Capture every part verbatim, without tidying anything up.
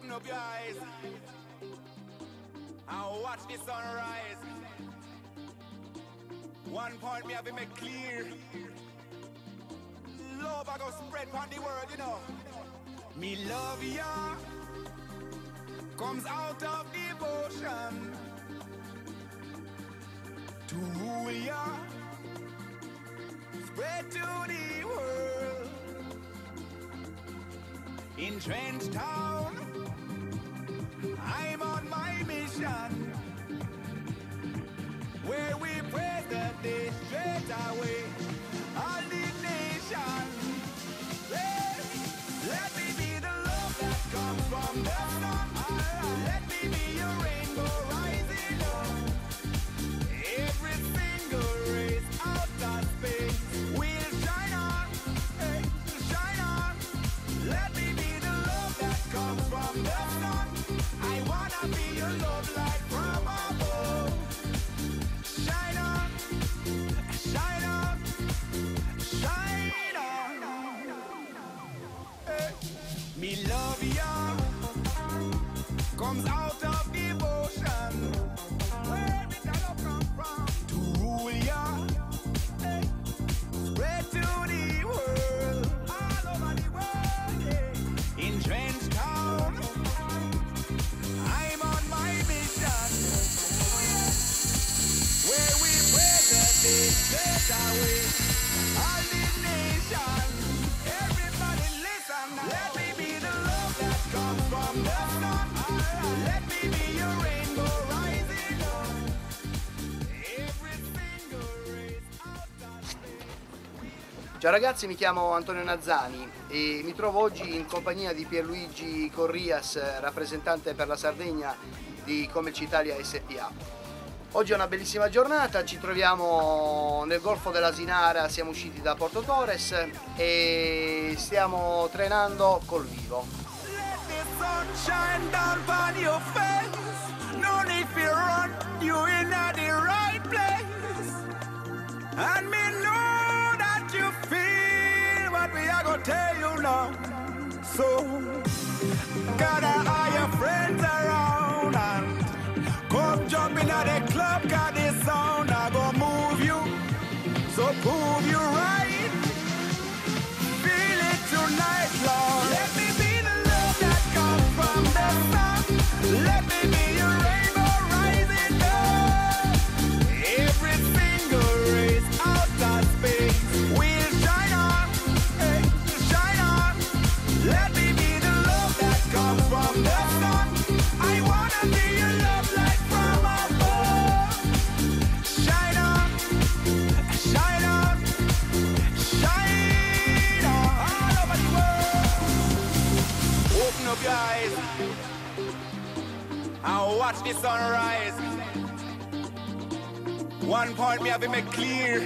Open up your eyes and watch the sunrise. One point me have to make clear. Love I go spread on the world, you know. Me love ya comes out of devotion to rule ya, spread to the world. In Trench Town, I'm on my mission, where we praise the day straight away. All the nation, let, let me be the love that comes from the sun. Let me be your rainbow rising up. Every single race out of space will shine on, hey, shine on. Let me be the love that comes from the sun. I wanna be your love light from above. Shine on, shine on, shine on. Hey. Me love ya comes out of devotion. Where did that love come from? To rule ya, hey. Spread to the world, all over the world, yeah. In Trench Town, I'm on my mission, where we pray that they straight away. All the nation, everybody listen. Let me be the love that comes from the sun. Let me be your rainbow rising up. Every single race out of space. Ciao ragazzi, mi chiamo Antonio Nazzani e mi trovo oggi in compagnia di Pierluigi Corrias, rappresentante per la Sardegna di Commercio Italia S P A. Oggi è una bellissima giornata, ci troviamo nel Golfo dell'Asinara, siamo usciti da Porto Torres e stiamo trenando col vivo. Let the sun shine down on your face. No need to run, you in the right place. And me know that you feel what we are gonna tell you now. So, gather all your friends around and come jump in at the club, got this sound I go move you. So prove you right. Feel it tonight, Lord. Let me be the love that comes from the sun. Let me be your rainbow rising up. Every single race out of space will shine on, hey, shine on. Let me be the love that comes from the sun. I wanna be your love light from above. Shine on, shine on, shine on, all over the world. Open up your eyes and watch the sunrise. One point me have to make clear.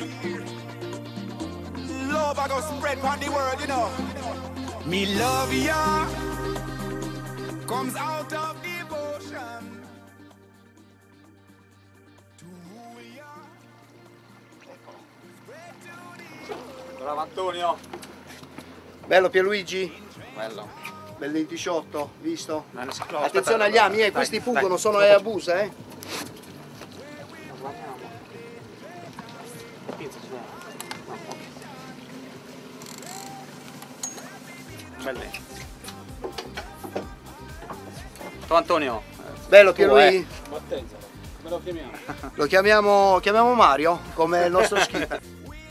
Love I go spread on the world, you know. Me love ya comes out of devotion to rule ya. Spread to the Bravo Antonio. Bello Pierluigi? Bello. Bello il diciotto, visto? No, no, no, Attenzione aspetta, agli ami, eh, dai, questi dai, fuggono, dai, sono dai. e abusa, eh. Guardiamo. Pinza, ci dai. No, ok. Belle. Ciao Antonio. Bello Tu, eh. Pierluigi? Mattenza, come lo chiamiamo? Lo chiamiamo, chiamiamo Mario, come il nostro skipper.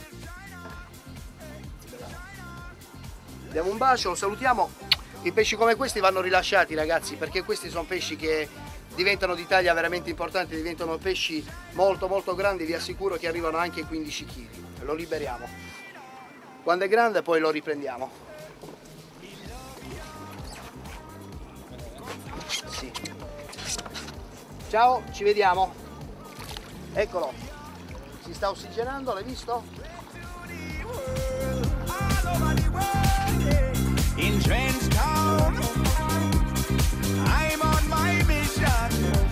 Diamo un bacio, lo salutiamo. I pesci come questi vanno rilasciati ragazzi, perché questi sono pesci che diventano di taglia veramente importante, diventano pesci molto molto grandi, vi assicuro che arrivano anche ai quindici chili. Lo liberiamo. Quando è grande poi lo riprendiamo. Sì. Ciao, ci vediamo. Eccolo. Si sta ossigenando, l'hai visto? In Trench Town, I'm on my mission,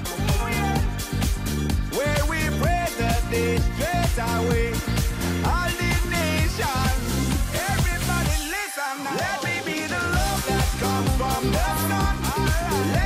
where we pray that they straight away. All the nation, everybody listen. Let me be the love that comes from the sun.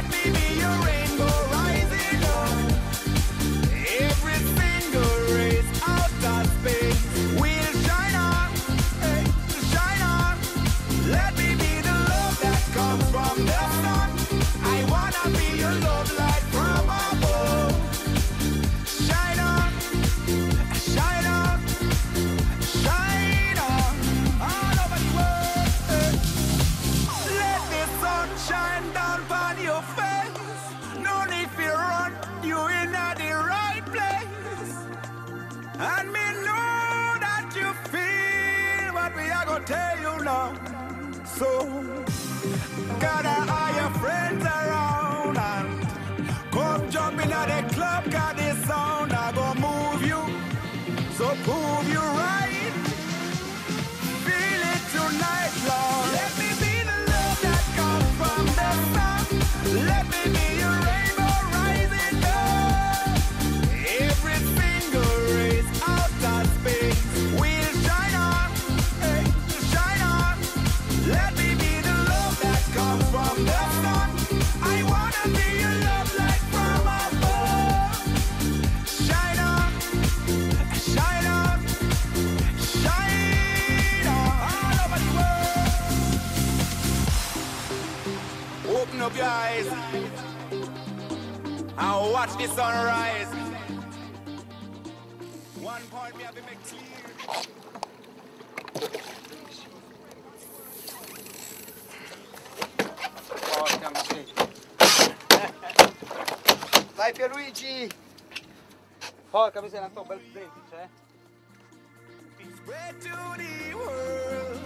Let me be the love that comes from the sun. I wanna be your love light from above. Shine on, shine on, shine on, all over the world. Let the sun shine down upon your face. No need for run, you in the right place. And me know that you feel what we are gonna tell you now. So gather all your friends around and come jump in at the club, got this sound I go move you. So prove you right. Feel it tonight, Lord. Let me be the love that comes from the sun. Let me be your rainbow rising up. Every single race out of space will shine on, hey, shine on. Let me be the love that comes from the sun. I wanna be your love light from above. Shine on, shine on, shine on, all over the world. Open up your eyes and watch the sunrise. One point we have to make clear. Porca miseria. Vai Pierluigi! Porca miseria, un bel semplice, eh? Spread to the world.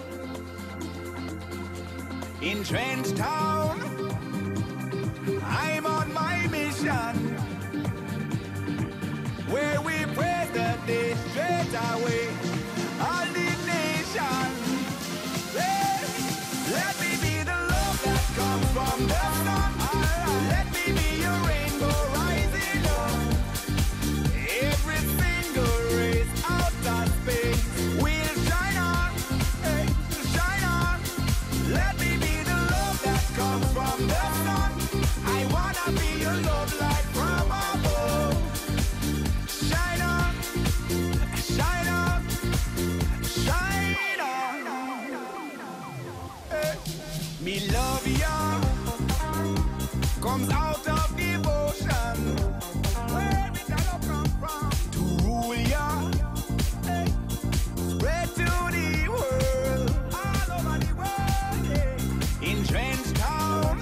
In Trench Town, I'm on my mission, where we praise the day straight away. All the nation, let, let me be the love that comes from the sun. Let me be your rainbow rising up. Every single race out of space will shine on, hey, shine on. Let me be the love that comes from the sun. I wanna be your love light from above. Shine on, shine on, shine on. Hey. Me love ya comes out of devotion. Where did that love come from? To rule ya, hey. Spread to the world, all over the world, yeah. In Trench Town,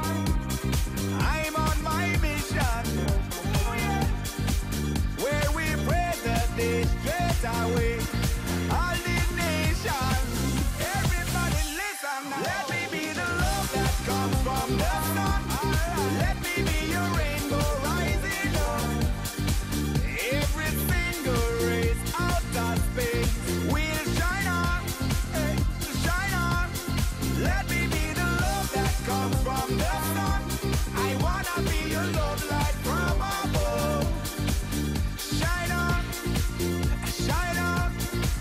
I'm on my mission, oh, yeah. Where we pray the day straight away. All the nations, everybody listen now. Let me be the love that comes from the sun. Let me be your rainbow rising up. Every single race out of space will shine on, hey, shine on. Let me be the love that comes from the sun. I wanna be your love light from above. Shine on, shine on,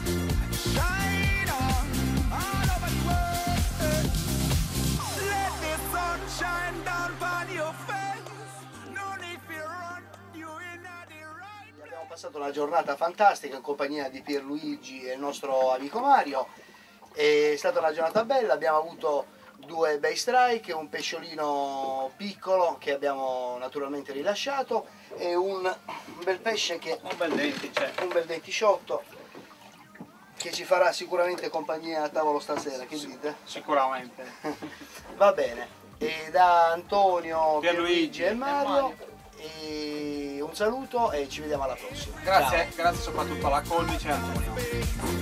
shine on, all over the world. Let the sun shine down upon your face. No need for run, you in the right place. Abbiamo passato una giornata fantastica in compagnia di Pierluigi e il nostro amico Mario. È stata una giornata bella, abbiamo avuto due bei strike, un pesciolino piccolo che abbiamo naturalmente rilasciato e un, un bel pesce che Un bel dentice. un bel dentisciotto che ci farà sicuramente compagnia a tavolo stasera, che dite? Sicuramente. Va bene, e da Antonio, Pierluigi Pierluigi e e Mario, e un saluto e ci vediamo alla prossima. Grazie, grazie soprattutto alla Coldice e Antonio.